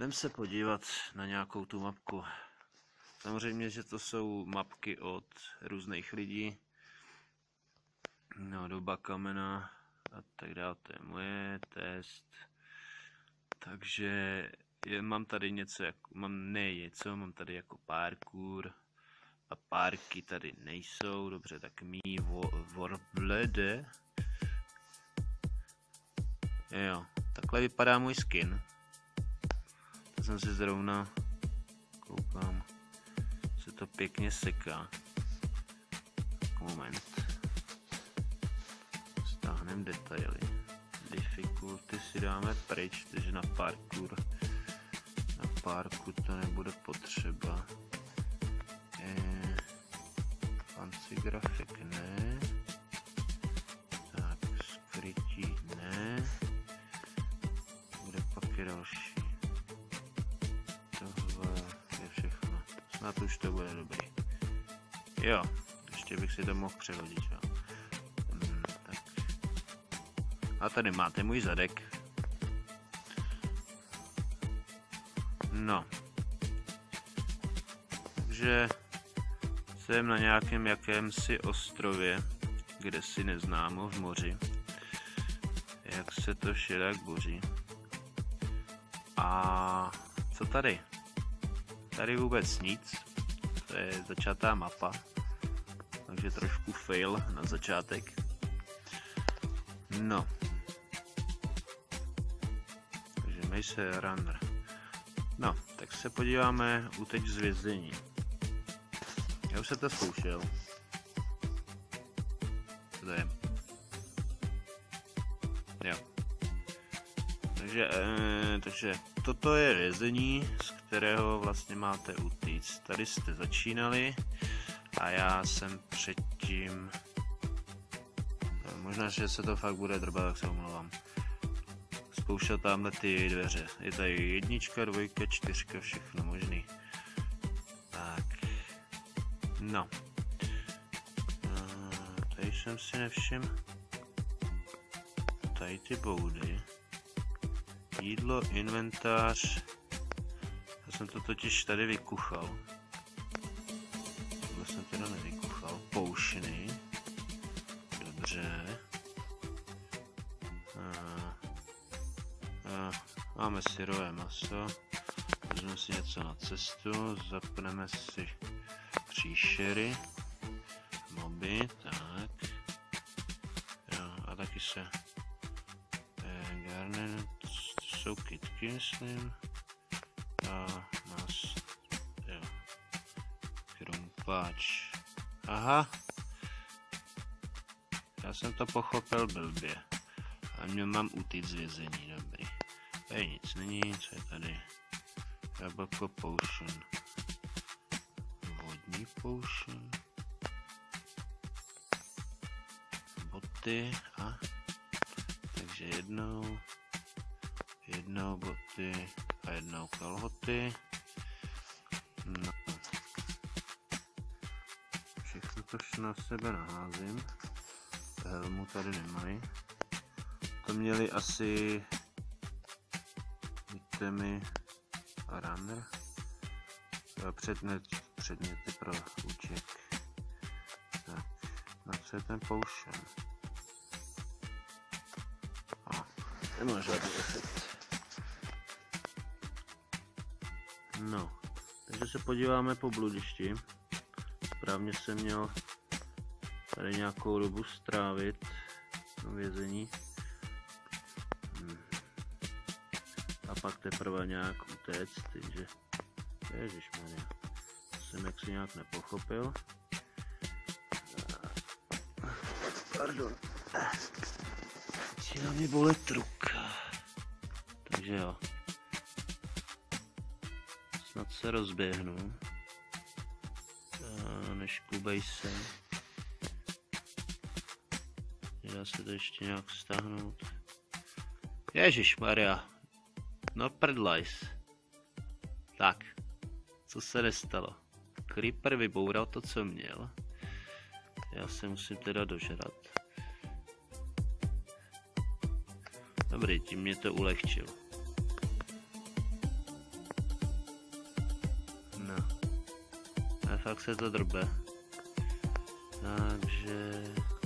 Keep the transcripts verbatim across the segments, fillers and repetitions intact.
Jdem se podívat na nějakou tu mapku. Samozřejmě, že to jsou mapky od různých lidí. No, doba kamena a tak dále, to je moje, test. Takže je, mám tady něco, jako, mám ne něco, mám tady jako parkour. A párky tady nejsou, dobře, tak mý Warblade. Jo, takhle vypadá můj skin. To jsem si zrovna koukám, se to pěkně seká. Moment. Stáhneme detaily. Difficulty si dáme pryč, takže na parkour. Na parku to nebude potřeba. Eh, fancy grafik ne. Tak, skrytí ne. Bude pak je další. Tohle je všechno. Snad už to bude dobrý. Jo, ještě bych si to mohl přehodit. Jo. Hmm, tak. A tady máte můj zadek. No. Takže jsem na nějakém jakémsi ostrově, kde si neznámo v moři. Jak se to šedák boří. A co tady? Tady vůbec nic. To je začátá mapa. Takže trošku fail na začátek. No. Takže Maze Runner. No, tak se podíváme uteč z vězení. Já už jsem to zkoušel. Co to je? Jo. Takže, eh, takže toto je vězení, z kterého vlastně máte utíct. Tady jste začínali a já jsem předtím... No, možná, že se to fakt bude drbat, tak se omlouvám. Zkoušel tamhle ty dveře. Je tady jednička, dvojka, čtyřka, všechno možný. Tak. No. Tady jsem si nevšiml. Tady ty boudy. Jídlo, inventář. Já jsem to totiž tady vykuchal. Tohle jsem teda nevykuchal. Poušny. Dobře. A, a, máme syrové maso. Vezmeme si něco na cestu. Zapneme si příšery. Moby, tak. Jo, a taky se eh, garne, to jsou kytky, myslím. A nás, jo, krumpáč. Aha. Já jsem to pochopil blbě. A mě mám utíct z vězení, dobrý. Tady nic není, co je tady? Jablko potion. Vodní potion. Boty a takže jednou jednou boty a jednou kalhoty. No. Všechno to na sebe naházím. Helmu tady nemají. To měli asi itemy a runner. Předmět, předměty pro úček. Tak, na co je ten potion? Nemá žádný efekt. No, takže se podíváme po bludišti. Správně jsem měl tady nějakou dobu strávit na vězení. Hmm. A pak teprve nějak utéct, takže ježišmarja, jsem jaksi nějak nepochopil. Pardon. Začíná mě bolet ruka. Takže jo. Snad se rozběhnu. Nešklubej se. Nedá se to ještě nějak stáhnout. Ježišmarja. No prdlajs. Tak. Co se nestalo? Creeper vyboural to, co měl. Já se musím teda dožrat. Dobrý, tím mě to ulehčil. fakt se to drbe. Takže...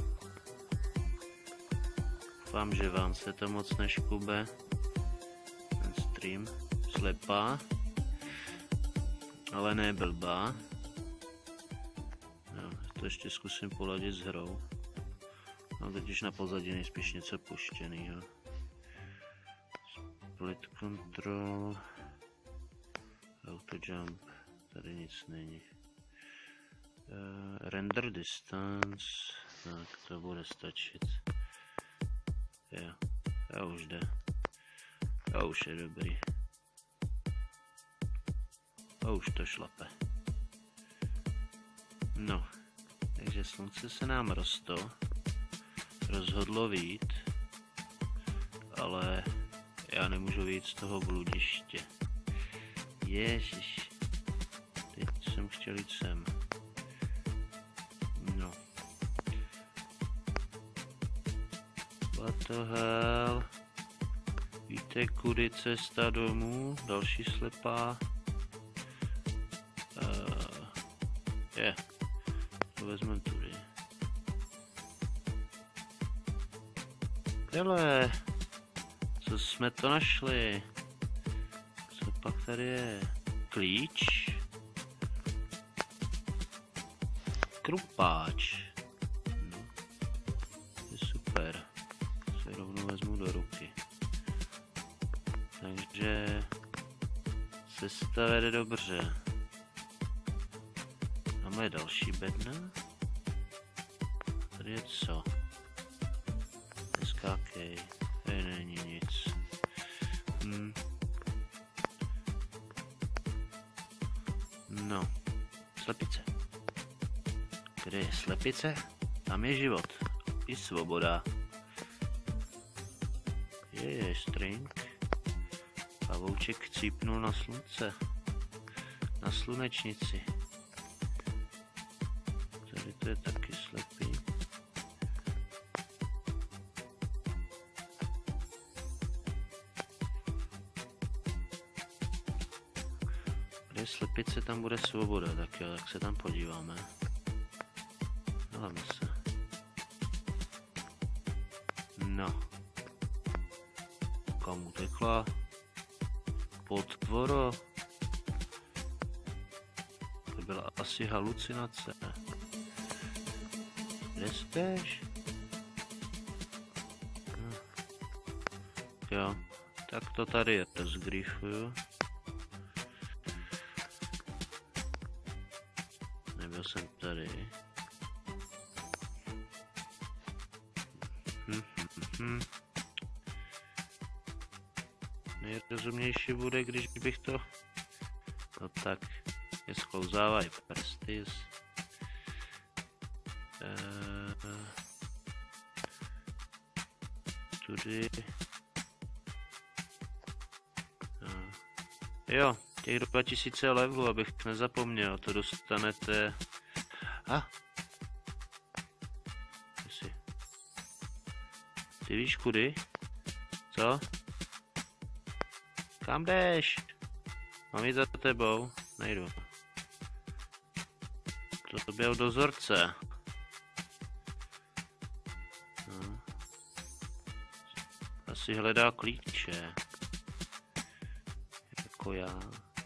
Doufám, že vám se to moc neškube. Ten stream. Slepá. Ale ne blbá. No, to ještě zkusím poladit s hrou. No, totiž na pozadí nejspíš něco puštěnýho. Split control. Auto jump. Tady nic není. Uh, render distance. Tak to bude stačit. Jo, to už jde. To už je dobrý. To už to šlape. No, takže slunce se nám rosto. Rozhodlo vyjít. Ale já nemůžu vyjít z toho bludiště. Ježiš. Teď jsem chtěl jít sem. No. What the hell? Víte, kudy cesta domů? Další slepá. Uh, je. Yeah. To vezmeme tudy. Hele. Co jsme to našli? Co pak tady je? Klíč. Krupáč. No. Je super. Se rovnou vezmu do ruky. Takže cesta vede dobře. Máme další bedna. Tady je co? Neskákej. Tady není nic. Hm. No. Slepice. Kde je slepice? Tam je život. I svoboda. Je, je string. Pavouček cípnul na slunce. Na slunečnici. Tady to je taky slepý. Kde je slepice, tam bude svoboda. Tak jo, tak se tam podíváme. Hlavně se. No. Kam utekla? Potvoro. To byla asi halucinace. Kde spíš? No. Jo, tak to tady je, zgrifuju. Nebyl jsem tady. Hm, hm, hm. Nejrozumější bude, když bych to... No tak, je sklouzávají prsty. Eee... Tudy... No. Jo, těch dva tisíce levelů, abych nezapomněl, to dostanete... A? Ah. Ty víš kudy? Co? Kam jdeš? Mám jít za tebou? Nejdu. To byl dozorce. No. Asi hledá klíče. Jako já.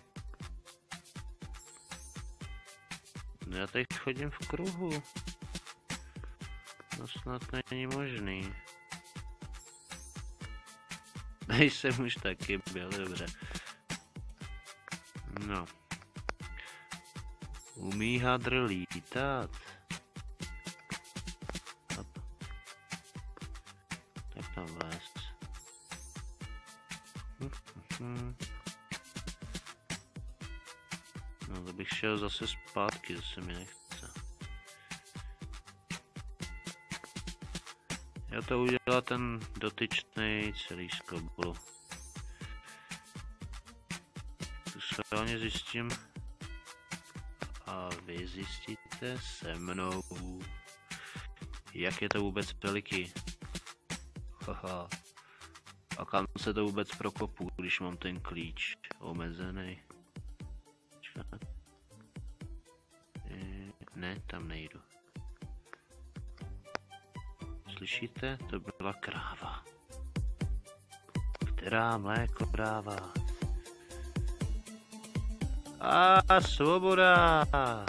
No já teď chodím v kruhu. No snad není možný. Nejsem už taky byl, dobře. No. Umí hadr lítat. Hop. Tak tam vlézt. Hm, hm. No to bych šel zase zpátky, to se mi nechce. Já to udělal ten dotyčný celý skoblu. Tu schválně zjistím a vy zjistíte se mnou, jak je to vůbec veliký. Haha. A kam se to vůbec prokopu, když mám ten klíč omezený. Ne, tam nejdu. Slyšíte? To byla kráva. Která mléko dává. A svoboda!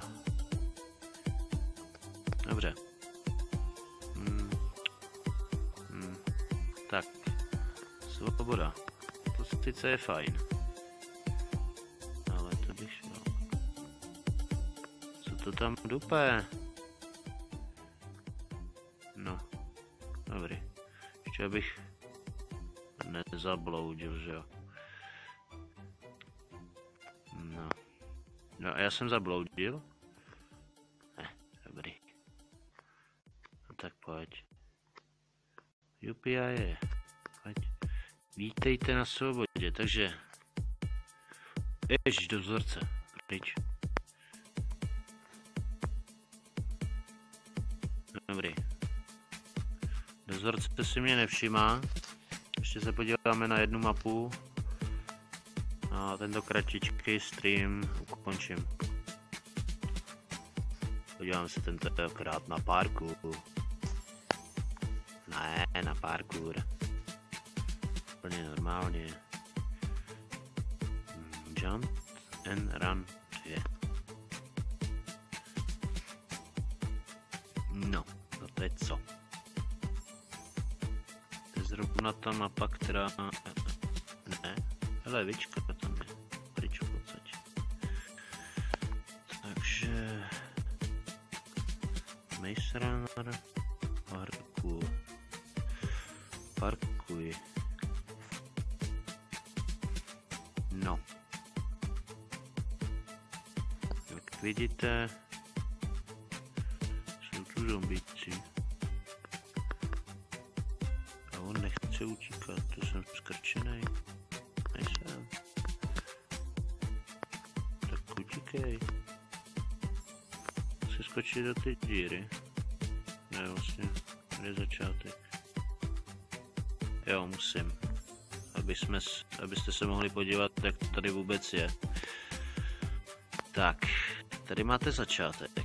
Dobře. Hmm. Hmm. Tak. Svoboda. To sice je fajn. Ale to bych šel. Co to tam dupe? No. Dobrý. Ještě abych nezabloudil, že jo. No. No a já jsem zabloudil? Ne, dobrý. No tak pojď. Jupi a je. Pojď. Vítejte na svobodě, takže... Ježiš, do vzorce. Pryč. Dobrý. Dozorce si mě nevšimá. Ještě se podíváme na jednu mapu. A tento kratičký stream ukončím. Podívám se tentokrát na parkour. Ne, na parkour. Úplně normálně. Jump and run dvě. No, no to je co? To je zrovna ta mapa, která... Ne, levička tam je. Pryč v podstatě. Takže... Maze Runner, parkour. Parkuj. No. Jak vidíte, jsou tu zombíci. A on nechce utíkat, to jsem skrčenej. Nejsem. Tak utíkej. Chci skočit do ty díry. Ne, vlastně, tady je začátek. Jo, musím. Aby jsme, abyste se mohli podívat, jak to tady vůbec je. Tak, tady máte začátek.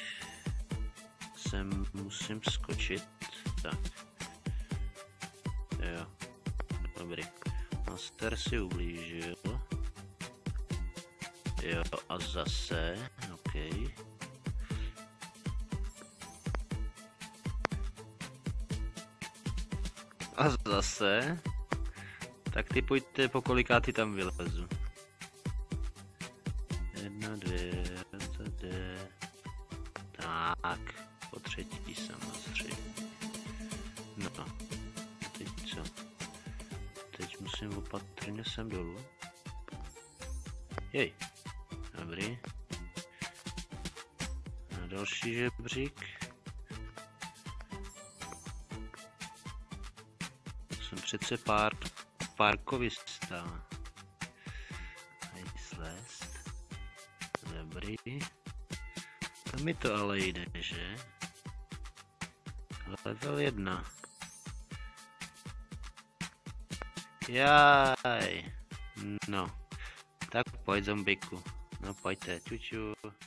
Sem musím skočit. Tak. Jo. Dobrý. Master si ublížil. Jo, a zase. OK. A zase. Tak ty pojďte, po kolikátý tam vylezu. Jedna, dvě, dvě. Tak, po třetí samozřejmě. No, teď co? Teď musím opatrně sem dolů. Jej, dobrý. A další žebřík. Jsem přece pár parkovista. Hej, slést. Dobrý. Tam mi to ale jde, že? Level jedna. Jaj. No. Tak pojď, zombiku. No pojďte, čuču.